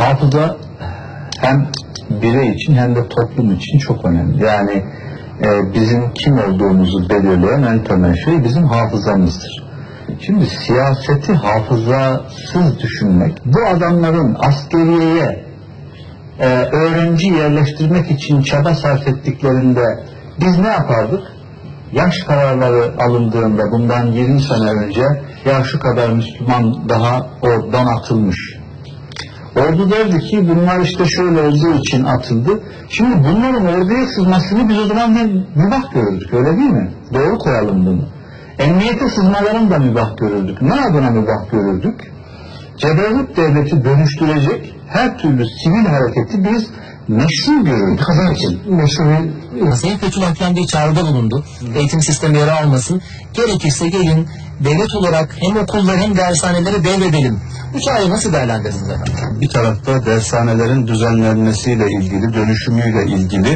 hafıza hem birey için hem de toplum için çok önemli. Yani bizim kim olduğumuzu belirleyen en temel şey bizim hafızamızdır. Şimdi siyaseti hafızasız düşünmek, bu adamların askeriyeye öğrenci yerleştirmek için çaba sarf ettiklerinde biz ne yapardık? Yaş kararları alındığında bundan 20 sene önce ya şu kadar Müslüman daha oradan atılmış. Ordu derdi ki bunlar işte şöyle olduğu için atıldı. Şimdi bunların orduya sızmasını biz o zaman mübah görürdük, öyle değil mi? Doğru koyalım bunu. Emniyete sızmalarını da mübah görürdük. Ne adına mübah görürdük? Ceberut devleti dönüştürecek her türlü sivil hareketi biz meşru görürdük. Sayın Fethullah Gülen bir çağrıda bulundu. Eğitim sistemi yara almasın. Gerekirse gelin devlet olarak hem okulları hem dershaneleri devredelim. Bu çağrıyı nasıl değerlendirdiniz efendim? Bir tarafta dershanelerin düzenlenmesiyle ilgili, dönüşümüyle ilgili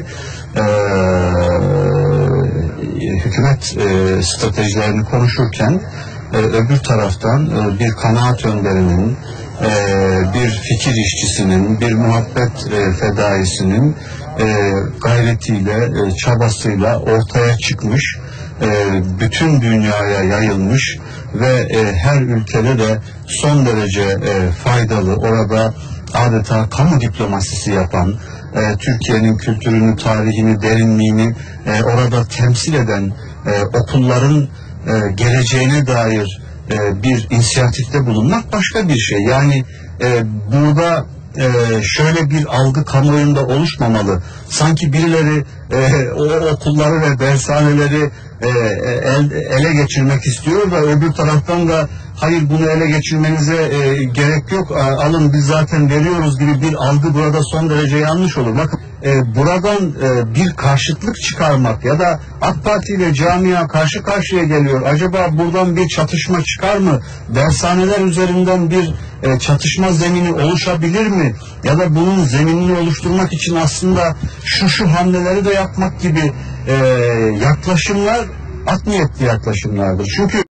hükümet stratejilerini konuşurken öbür taraftan bir kanaat önderinin, bir fikir işçisinin, bir muhabbet fedaisinin gayretiyle, çabasıyla ortaya çıkmış, bütün dünyaya yayılmış ve her ülkede de son derece faydalı, orada adeta kamu diplomasisi yapan, Türkiye'nin kültürünü, tarihini, derinliğini orada temsil eden okulların geleceğine dair bir inisiyatifte bulunmak başka bir şey. Yani burada şöyle bir algı kamuoyunda oluşmamalı. Sanki birileri o okulları ve dershaneleri ele geçirmek istiyor ve öbür taraftan da hayır bunu ele geçirmenize gerek yok, alın biz zaten veriyoruz gibi bir algı burada son derece yanlış olur. Bakın buradan bir karşıtlık çıkarmak ya da AK Parti ile camia karşı karşıya geliyor. Acaba buradan bir çatışma çıkar mı? Dershaneler üzerinden bir çatışma zemini oluşabilir mi? Ya da bunun zeminini oluşturmak için aslında şu hamleleri de yapmak gibi yaklaşımlar art niyetli yaklaşımlardır. Çünkü